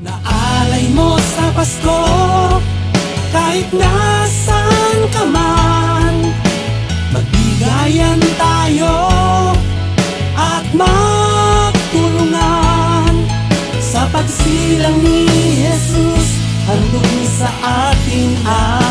Naalay mo sa Pasko, kahit nasaan ka man, magbigayan tayo at magtulungan. Sa pagsilang ni Jesus, handog sa ating